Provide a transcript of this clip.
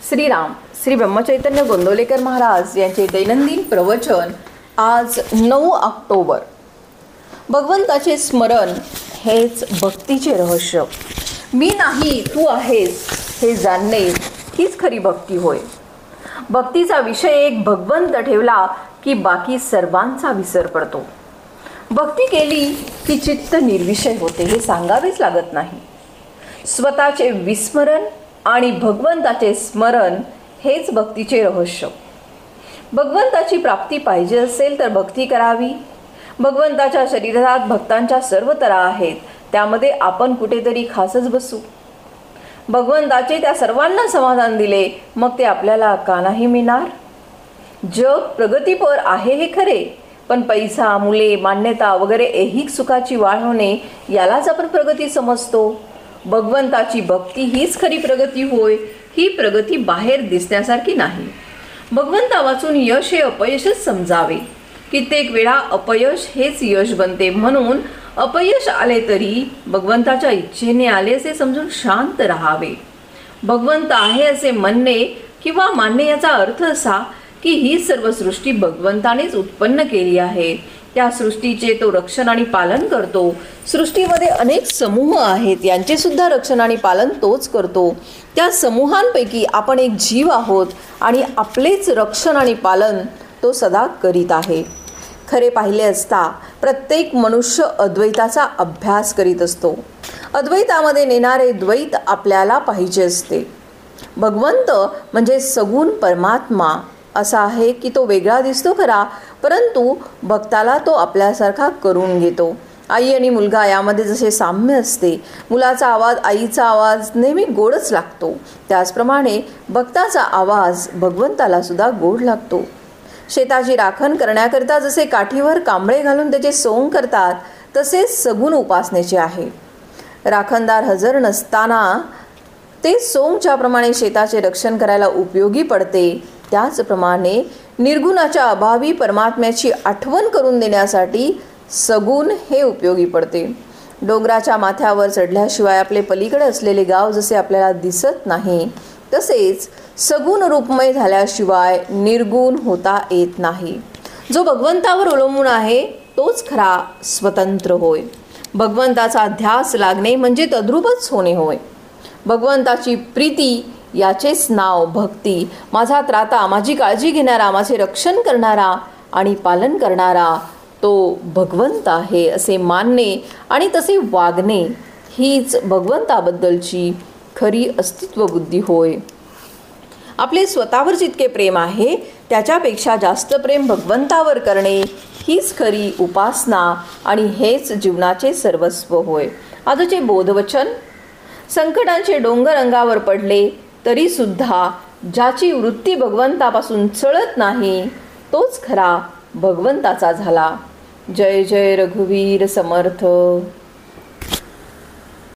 श्रीराम श्री ब्रह्मचैतन्य गोंदवलेकर महाराज यांचे दैनंदिन प्रवचन आज 9 ऑक्टोबर। भगवंताचे स्मरण हेच भक्तीचे रहस्य। मी नाही तू आहेस हे जाणणे हीच खरी भक्ती होय। भक्तीचा विषय एक भगवंत ठेवला की बाकी सर्वांचा विसर पडतो। भक्ती केली की चित्त निर्विषय होते हे सांगावेच लागत नाही। स्वतःचे विस्मरण आणि भगवंताचे स्मरण हेच भक्तीचे रहस्य। भगवंताची प्राप्ती पाहिजे असेल तर भक्ती करावी। भगवंताच्या शरीरात भक्तांच्या सर्व तरा आहेत, त्यामध्ये आपण कुठेतरी खासच बसू। भगवंताचे त्या सर्वांना समाधान दिले मग ते आपल्याला का नाही मिळणार। जग प्रगतीपर आहे हे खरे, पण पैसा, मुले, मान्यता वगैरे ऐहिक सुखाची वाढ होणे यालाच आपण प्रगती समजतो। भगवंताची भक्ती हीच खरी प्रगती होय। ही प्रगती बाहेर दिसण्यासारखी नाही। भगवंता वाचून यश हे अपयशच समजावे। कित्येक वेळा अपयश हेच यश बनते, म्हणून अपयश आले तरी भगवंताच्या इच्छेने आले असे समजून शांत राहावे। भगवंत आहे असे म्हणणे किंवा मानणे याचा अर्थ असा की ही सर्व सृष्टी भगवंतानेच उत्पन्न केली आहे। त्या सृष्टीचे तो रक्षण आणि पालन करतो। सृष्टीमध्ये अनेक समूह आहेत, यांचे सुद्धा रक्षण आणि पालन तोच करतो। त्या समूहांपैकी आपण एक जीव आहोत आणि आपलेच रक्षण आणि पालन तो सदा करीत आहे। खरे पाहिले असता प्रत्येक मनुष्य अद्वैताचा अभ्यास करीत असतो। अद्वैतामध्ये नेणारे द्वैत आपल्याला पाहिजे असते। भगवंत म्हणजे सगुण परमात्मा असा आहे की तो वेगळा दिसतो खरा, परंतु भक्ताला तो आपल्यासारखा करून घेतो। आई आणि मुलगा यामध्ये जसे साम्य असते, मुलाचा आवाज आईचा आवाज नेहमी गोडच लागतो, त्याचप्रमाणे भक्ताचा आवाज भगवंताला सुद्धा गोड लागतो। शेताची राखण करण्याकरता जसे काठीवर कांबळे घालून त्याचे सोंग करतात, तसेच सगुण उपासनेचे आहे। राखणदार हजर नसताना ते सोंगच्या प्रमाणे शेताचे रक्षण करायला उपयोगी पडते, त्याचप्रमाणे निर्गुणाच्या अभावी परमात्म्याची आठवण करून देण्यासाठी सगुण हे उपयोगी पडते। डोंगराच्या माथ्यावर चढल्याशिवाय आपले पलीकडे असलेले गाव जसे आपल्याला दिसत नाही, तसेच सगुण रूपमय झाल्याशिवाय निर्गुण होता येत नाही। जो भगवंतावर अवलंबून आहे तोच खरा स्वतंत्र होय। भगवंताचा ध्यास लागणे म्हणजे तद्रूपच होणे होय। भगवंताची प्रीती याचेच नाव भक्ती। माझा त्राता, माझी काळजी घेणारा, माझे रक्षण करणारा आणि पालन करणारा तो भगवंत आहे असे मानणे आणि तसे वागणे हीच भगवंताबद्दलची खरी अस्तित्व बुद्धी होय। आपले स्वतःवर जितके प्रेम आहे त्याच्यापेक्षा जास्त प्रेम भगवंतावर करणे हीच खरी उपासना आणि हेच जीवनाचे सर्वस्व होय। आजचे बोधवचन। संकटांचे डोंगर अंगावर पडले तरी सुद्धा ज्याची वृत्ती भगवंतापासून चळत नाही तोच खरा भगवंताचा झाला। जय जय रघुवीर समर्थ।